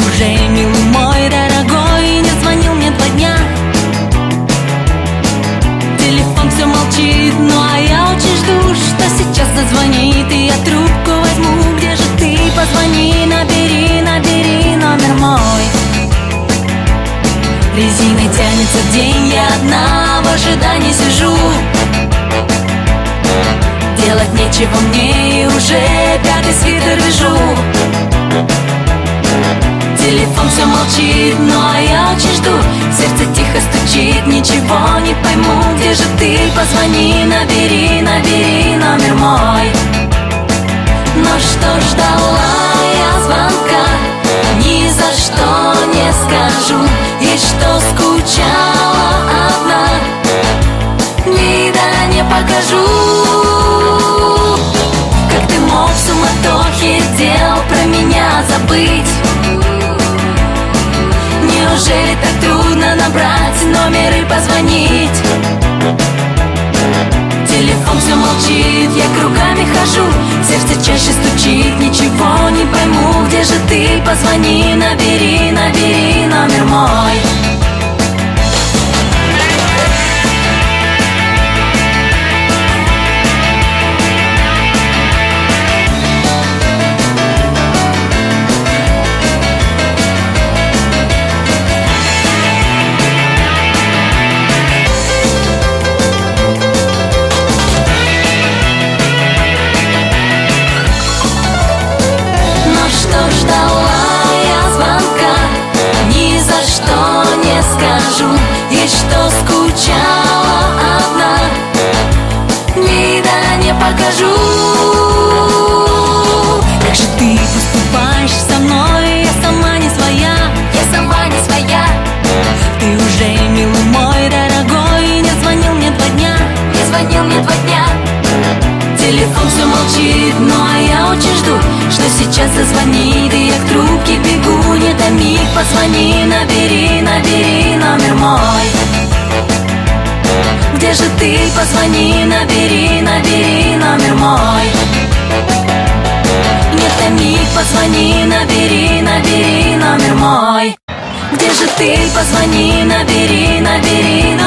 уже, милый мой дорогой, не звонил мне 2 дня. Телефон все молчит, ну а я очень жду, что сейчас зазвонит, и я трубку возьму. Где же ты? Позвони, набери, набери номер мой. Резиной тянется день, я одна в ожидании сижу. Делать нечего мне, и уже 5-й свитер вяжу. Телефон все молчит, ну а я очень жду. Сердце тихо стучит, ничего не пойму. Где же ты? Позвони, набери, набери номер мой. Но что ждала я звонка, ни за что не скажу. И что скучала одна, вида не покажу. Как ты мог в суматохе дел про меня забыть? Неужели так трудно набрать номер и позвонить? Телефон все молчит, я кругами хожу. Сердце чаще стучит, ничего не пойму. Где же ты? Позвони, набери, набери номер мой. И что скучала одна, вида не покажу. Как же ты поступаешь со мной? Я сама не своя, я сама не своя. Ты уже, милый мой дорогой, не звонил мне 2 дня, не звонил мне 2 дня. Телефон все молчит, ну а я очень жду, что сейчас зазвонит, и я к трубке бегу. Не томи, позвони, набери, набери номер мой. Где же ты? Позвони, набери, набери номер мой. Не томи, позвони, набери, набери номер мой. Где же ты? Позвони, набери, набери